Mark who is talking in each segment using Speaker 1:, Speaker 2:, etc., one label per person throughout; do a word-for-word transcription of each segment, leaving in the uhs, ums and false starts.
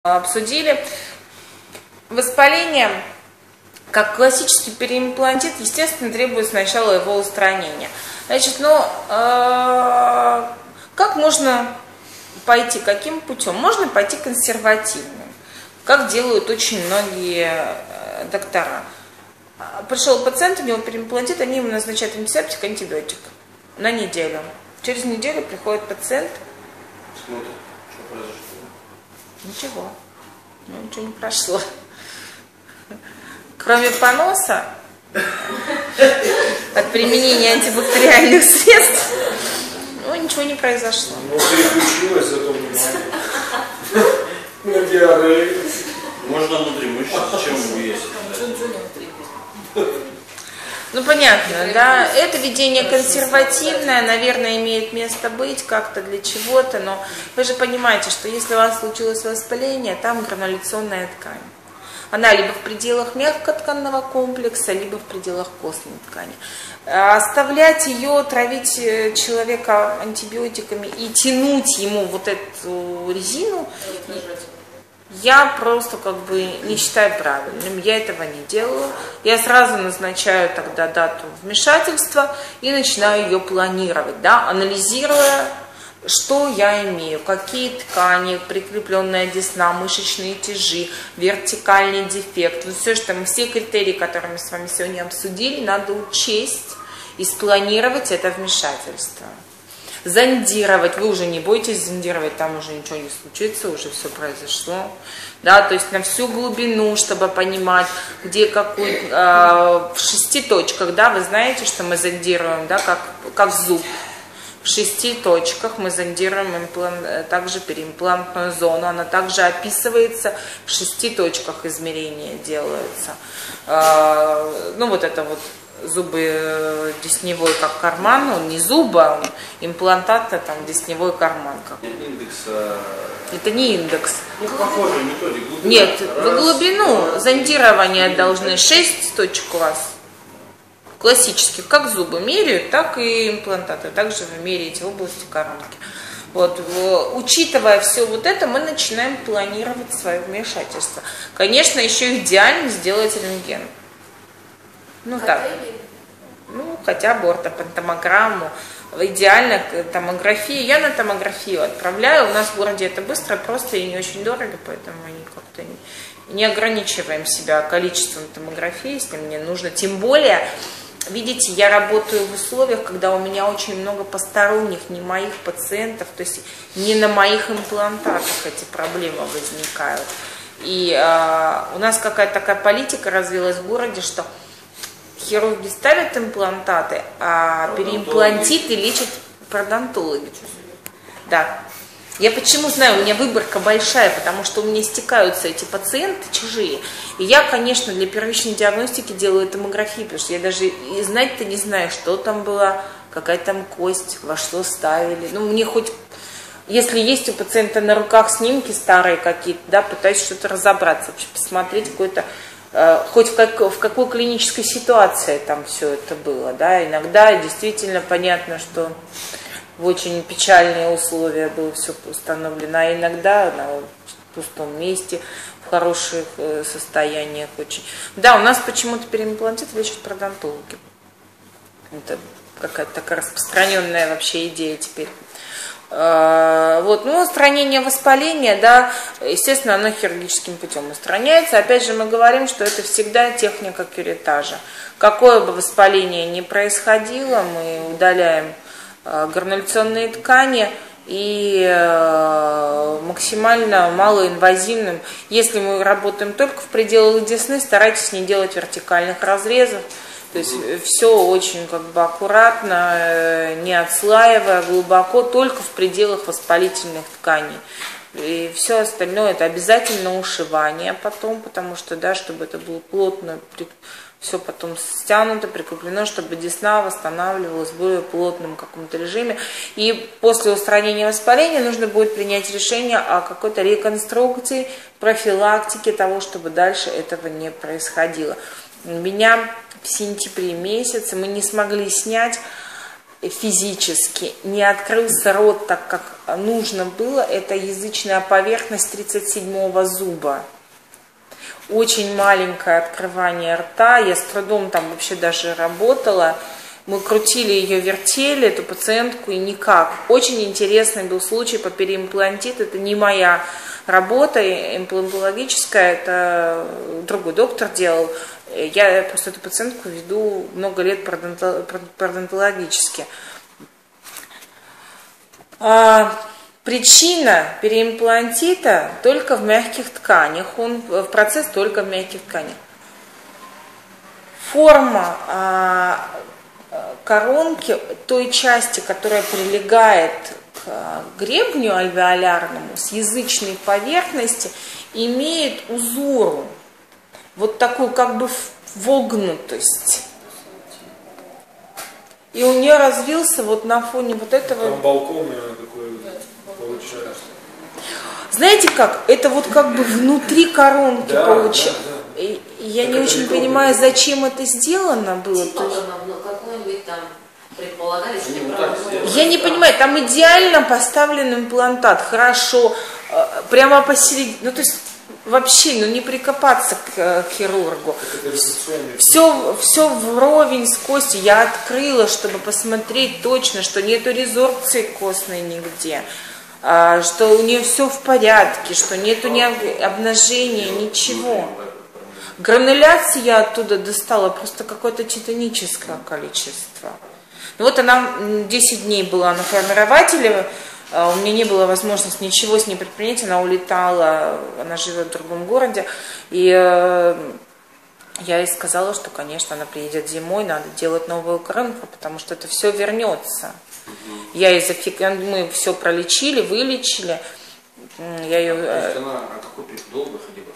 Speaker 1: обсудили. Воспаление, как классический переимплантит, естественно, требует сначала его устранения. Значит, ну, э, как можно пойти, каким путем? Можно пойти консервативным, как делают очень многие доктора. Пришел пациент, у него переимплантит, они ему назначают антисептик, антибиотик на неделю. Через неделю приходит пациент.
Speaker 2: Смотрит, что произошло.
Speaker 1: Ничего. Ну, ничего не прошло. Кроме поноса от применения антибактериальных средств, ну, ничего не произошло.
Speaker 2: Ну, переключилось, зато внимание. На диарею.
Speaker 3: Можно внутримышечно, зачем его есть?
Speaker 1: Ну, понятно, да, это ведение консервативное, наверное, имеет место быть как-то для чего-то, но вы же понимаете, что если у вас случилось воспаление, там грануляционная ткань. Она либо в пределах мягкотканного комплекса, либо в пределах костной ткани. Оставлять ее, травить человека антибиотиками и тянуть ему вот эту резину, я просто как бы не считаю правильным, я этого не делаю. Я сразу назначаю тогда дату вмешательства и начинаю ее планировать, да, анализируя, что я имею, какие ткани, прикрепленная десна, мышечные тяжи, вертикальный дефект. Вот все, что мы, все критерии, которые мы с вами сегодня обсудили, надо учесть и спланировать это вмешательство. Зондировать, вы уже не бойтесь зондировать, там уже ничего не случится, уже все произошло. Да, то есть на всю глубину, чтобы понимать, где какой, э, в шести точках, да, вы знаете, что мы зондируем, да, как, как зуб. В шести точках мы зондируем имплант, также переимплантную зону, она также описывается, в шести точках измерения делаются. Э, ну вот это вот. Зубы десневой как карман, он не зубы, а он имплантат, а там десневой карман. Как.
Speaker 3: Индекс. А...
Speaker 1: Это не индекс.
Speaker 3: Ну, похожая методика. Глубина.
Speaker 1: Нет,
Speaker 3: Раз,
Speaker 1: в глубину
Speaker 3: два,
Speaker 1: зондирования
Speaker 3: три,
Speaker 1: должны шесть точек у вас. Классических, как зубы меряют, так и имплантаты. Также вы меряете в области коронки. Вот, учитывая все вот это, мы начинаем планировать свое вмешательство. Конечно, еще идеально сделать рентген. Ну так, ну хотя бы ортопантомограмму, идеально томографию. Я на томографию отправляю, у нас в городе это быстро, просто и не очень дорого, поэтому мы как-то не, не ограничиваем себя количеством томографии, если мне нужно. Тем более, видите, я работаю в условиях, когда у меня очень много посторонних, не моих пациентов, то есть не на моих имплантатах эти проблемы возникают. И э, у нас какая-то такая политика развилась в городе, что хирурги ставят имплантаты, а переимплантиты лечат пародонтологи. Да. Я почему знаю, у меня выборка большая, потому что у меня стекаются эти пациенты чужие. И я, конечно, для первичной диагностики делаю томографию, потому что я даже и знать-то не знаю, что там было, какая там кость, во что ставили. Ну, мне хоть, если есть у пациента на руках снимки старые какие-то, да, пытаюсь что-то разобраться, вообще посмотреть какой-то, хоть в, как, в какой клинической ситуации там все это было, да, иногда действительно понятно, что в очень печальные условия было все установлено, а иногда на пустом месте, в хороших состояниях очень. Да, у нас почему-то переимплантит лечат пародонтологи. Это какая-то такая распространенная вообще идея теперь. Вот, ну, устранение воспаления, да, естественно, оно хирургическим путем устраняется. Опять же, мы говорим, что это всегда техника кюретажа. Какое бы воспаление ни происходило, мы удаляем грануляционные ткани и максимально малоинвазивным. Если мы работаем только в пределах десны, старайтесь не делать вертикальных разрезов. То есть все очень как бы аккуратно, не отслаивая, глубоко, только в пределах воспалительных тканей. И все остальное это обязательно ушивание потом, потому что, да, чтобы это было плотно, все потом стянуто, прикреплено, чтобы десна восстанавливалась в более плотном каком-то режиме. И после устранения воспаления нужно будет принять решение о какой-то реконструкции, профилактике того, чтобы дальше этого не происходило. У меня в сентябре месяце мы не смогли снять физически, не открылся рот так, как нужно было, это язычная поверхность тридцать седьмого зуба. Очень маленькое открывание рта, я с трудом там вообще даже работала. Мы крутили ее, вертели, эту пациентку, и никак. Очень интересный был случай по переимплантиту. Это не моя работа имплантологическая, это другой доктор делал. Я просто эту пациентку веду много лет пародонтологически. А, причина переимплантита только в мягких тканях. Он в процесс только в мягких тканях. Форма а, коронки, той части, которая прилегает к гребню альвеолярному, с язычной поверхности, имеет узору, вот такую как бы вогнутость. И у нее развился вот на фоне вот этого...
Speaker 2: Там балкон такой получается.
Speaker 1: Знаете как? Это вот как бы внутри коронки
Speaker 2: да,
Speaker 1: получается.
Speaker 2: Да, да.
Speaker 1: И я
Speaker 2: так
Speaker 1: не очень понимаю, зачем это сделано было.
Speaker 4: Типа, ну, какой-нибудь там предполагали, что
Speaker 3: Ну,
Speaker 4: неправда.
Speaker 3: так
Speaker 1: Я не понимаю, там идеально поставлен имплантат, хорошо, прямо посередине, ну то есть вообще, ну не прикопаться к хирургу. Все, все вровень с костью. Я открыла, чтобы посмотреть точно, что нету резорбции костной нигде, что у нее все в порядке, что нету ни обнажения, ничего. Грануляции я оттуда достала просто какое-то титаническое количество. Ну вот она десять дней была на формирователе, у меня не было возможности ничего с ней предпринять, она улетала, она живет в другом городе, и я ей сказала, что, конечно, она приедет зимой, надо делать новую коронку, потому что это все вернется. Я ей зафик... мы все пролечили, вылечили. Я ее...
Speaker 3: То есть она, а какой период долго ходила?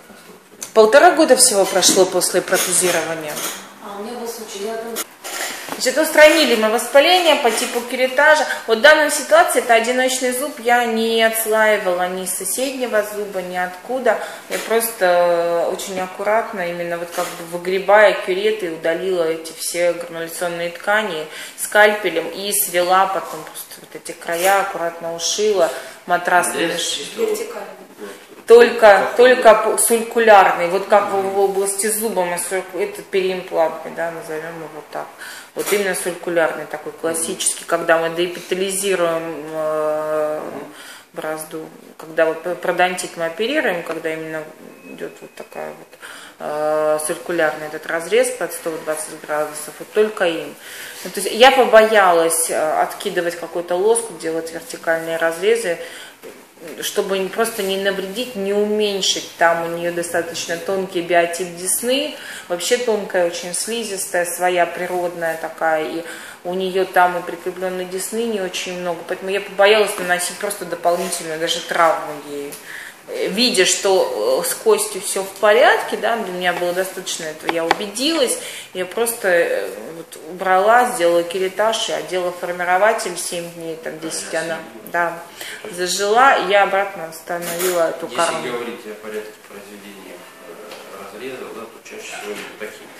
Speaker 1: Полтора года всего прошло после протезирования.
Speaker 4: А у меня был случай, я думаю...
Speaker 1: Значит, устранили мы воспаление по типу кератажа. Вот в данной ситуации это одиночный зуб, я не отслаивала ни с соседнего зуба, ни откуда. Я просто очень аккуратно, именно вот как бы выгребая кюреты, удалила эти все грануляционные ткани скальпелем и свела потом просто вот эти края, аккуратно ушила, матрас.
Speaker 4: Вертикально.
Speaker 1: Только, только сулькулярный, вот как в, в области зуба, мы этот переимплантный, да, назовем его так. Вот именно сулькулярный такой классический, когда мы деэпителизируем э, бразду, когда вот пародонтит мы оперируем, когда именно идет вот такая вот э, сулькулярный этот разрез под сто двадцать градусов, вот только им. Ну, то есть я побоялась откидывать какой-то лоскут, делать вертикальные разрезы, чтобы просто не навредить, не уменьшить. Там у нее достаточно тонкий биотип десны, вообще тонкая, очень слизистая, своя природная такая, и у нее там и прикрепленной десны не очень много, поэтому я побоялась наносить просто дополнительную даже травму ей. Видя, что с костью все в порядке, да, для меня было достаточно этого, я убедилась, я просто вот убрала, сделала кератаж и одела формирователь семь дней, там десять она, да, зажила, и я обратно остановила эту коронку.
Speaker 3: Если говорить о порядке произведения разрезов, да, то чаще всего такие.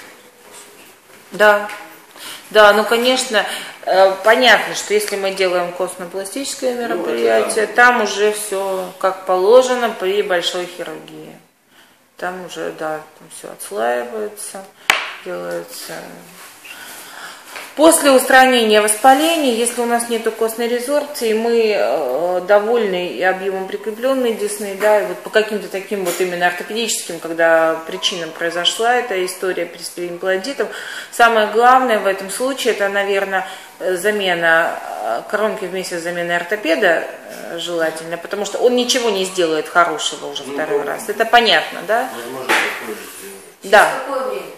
Speaker 1: Да. Да, ну, конечно, понятно, что если мы делаем костно-пластическое мероприятие, ну, там уже все как положено при большой хирургии. Там уже, да, там все отслаивается, делается. После устранения воспаления, если у нас нет костной резорбции, мы э, довольны и объемом прикрепленной десны, да, и вот по каким-то таким вот именно ортопедическим, когда причинам произошла эта история с переимплантитом, самое главное в этом случае, это, наверное, замена коронки вместе с заменой ортопеда желательно, потому что он ничего не сделает хорошего уже ну, второй раз. Это понятно, да?
Speaker 3: Возможно, такое же сделать.
Speaker 1: Да.
Speaker 4: Какое время?